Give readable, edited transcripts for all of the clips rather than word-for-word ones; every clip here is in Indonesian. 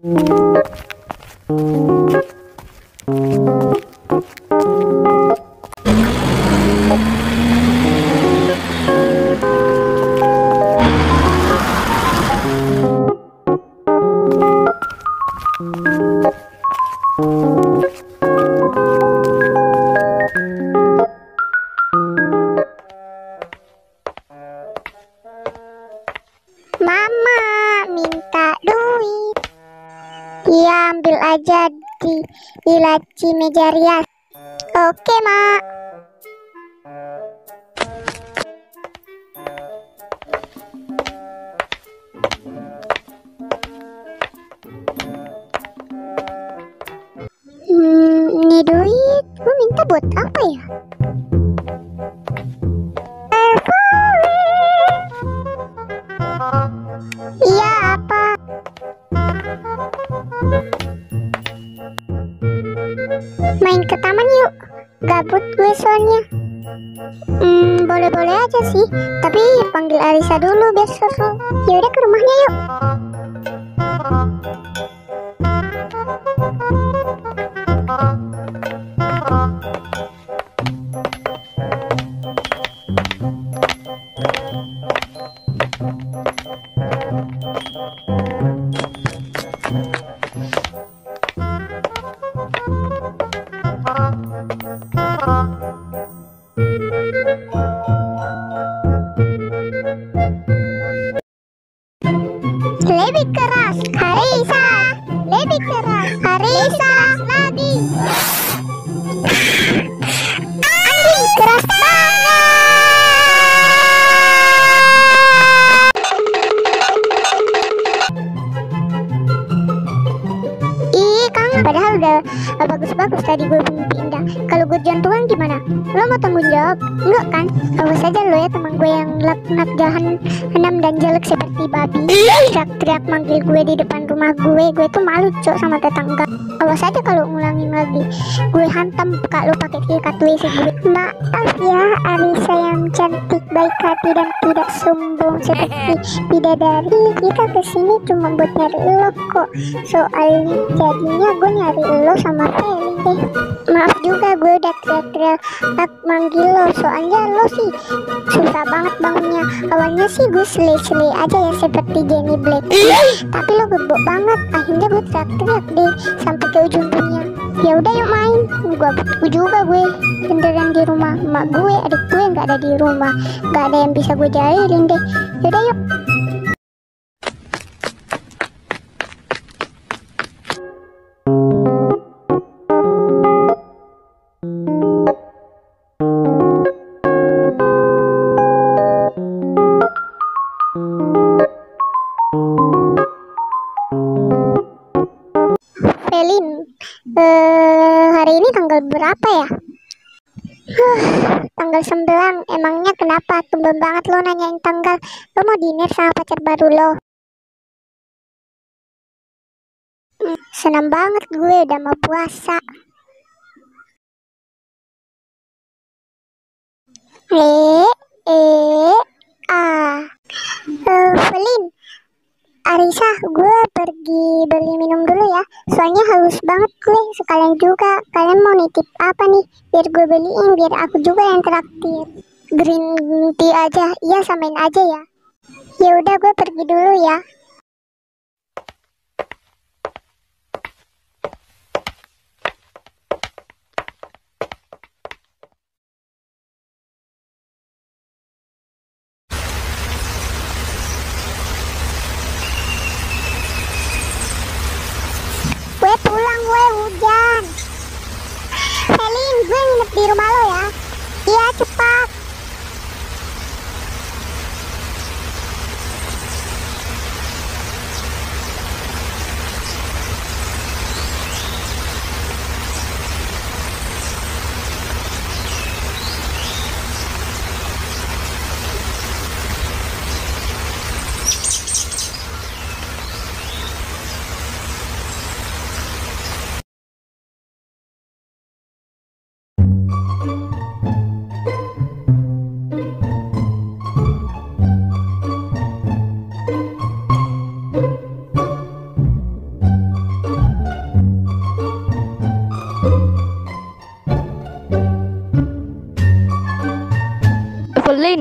Mama minta duit. Iya, ambil aja di laci meja rias. Oke, Mak. Ini duit. Gue minta buat apa ya? Iya, apa? Main ke taman yuk. Gabut gue soalnya. Boleh-boleh aja sih. Tapi panggil Arisa dulu biar seru. Yaudah ke rumahnya yuk. Lebih keras, Arisa. Lebih keras, Arisa. Lagi. Anjing keras banget. Ih, Kang, padahal udah bagus-bagus tadi gue pindah. Kalau gue jantungan gimana? Lo mau tanggung jawab? Enggak kan? Awas aja lo ya teman gue yang laknat jahanam dan jelek seperti babi. Teriak-teriak manggil gue di depan rumah gue tuh malu cok sama tetangga. Awas aja kalau ngulangin lagi. Gue hantam muka lo pakai sikat WC gue. Maaf ya Arisa yang cantik, baik hati dan tidak sombong seperti bidadari. Kita kesini cuma buat nyari lo kok. Soalnya jadinya gue nyari lo sama Feli deh. Maaf juga gue udah teriak-teriak manggil lo. Soalnya lo sih susah banget bangunnya. Awalnya sih gue sele-sele aja ya seperti Jenny Black. Tapi lo gebok banget. Akhirnya gue teriak-teriak deh sampai ke ujung dunia. Ya udah yuk main. Gue juga gue beneran di rumah emak gue, adik gue nggak ada di rumah, nggak ada yang bisa gue jahilin deh. Yaudah yuk. Felin, hari ini tanggal berapa ya? Tanggal 9. Emangnya kenapa? Tumben banget lo nanyain tanggal. Lo mau dinner sama pacar baru lo? Senang banget gue udah mau puasa. Felin, Arisa, gue pergi beli minum dulu ya. Soalnya haus banget gue. Sekalian juga, kalian mau nitip apa nih? Biar gue beliin, biar aku juga yang traktir. Green tea aja, iya samain aja ya. Ya udah gue pergi dulu ya. Gue pulang, gue hujan. Felin, gue nginep di rumah lo ya. Iya, cepat.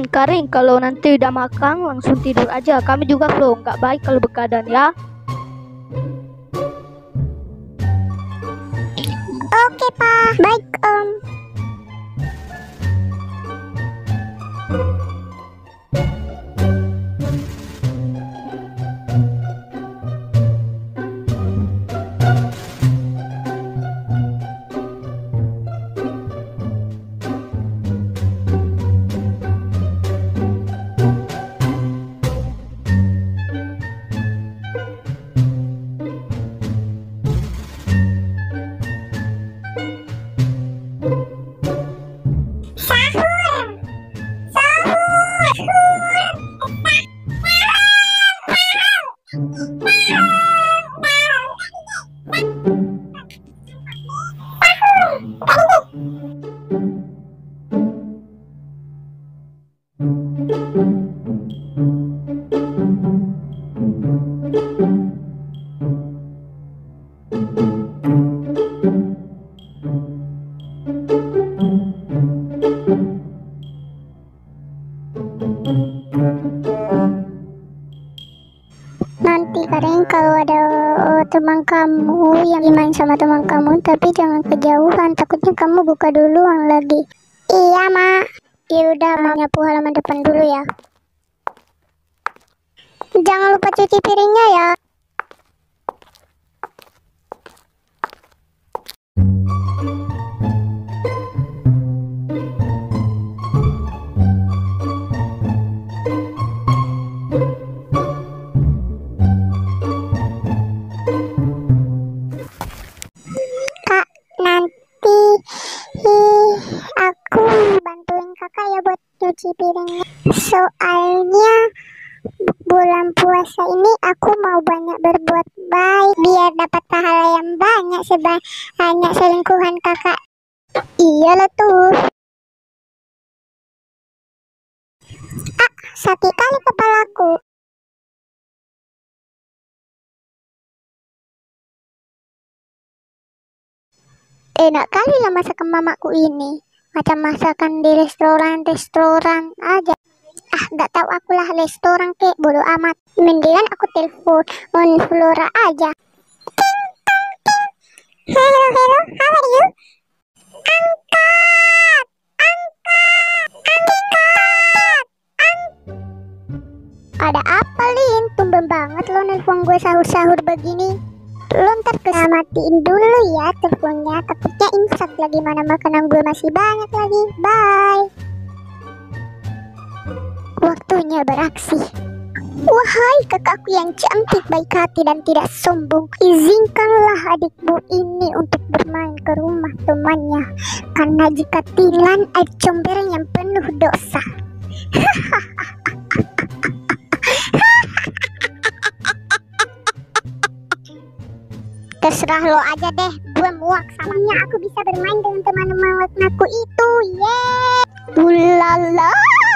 Karing, kalau nanti udah makan langsung tidur aja. Kami juga loh nggak baik kalau begadang ya. Oke, Pak. Baik, Om. Nanti Karing kalau ada teman kamu yang main sama teman kamu, tapi jangan kejauhan, takutnya kamu buka duluan lagi. Iya, Mak. Ya udah, mau nyapu halaman depan dulu ya. Jangan lupa cuci piringnya ya. Kak, nanti aku bantuin kakak ya buat cuci piringnya. Soalnya bulan puasa ini aku mau banyak berbuat baik biar dapat pahala yang banyak sebanyak selingkuhan kakak. Iyalah tuh. Sakit kali kepalaku. Enak kali lah masakan mamaku ini. Macam masakan di restoran aja. Gak tahu akulah restoran kek, bodo amat. Mendingan aku telepon Flora aja. Hello, how are you? Angkat. Ada apa, Lin? Tumben banget lo nelpon gue sahur-sahur begini. Lo ntar matiin dulu ya teleponnya, takutnya imsak lagi, mana makanan gue masih banyak lagi. Bye. Waktunya beraksi. Wahai kakakku yang cantik, baik hati dan tidak sombong, izinkanlah adikmu ini untuk bermain ke rumah temannya, karena jika tilan air comberan yang penuh dosa. Terserah lo aja deh, gue muak samanya aku bisa bermain dengan teman-teman aku itu. Yeay, ulala.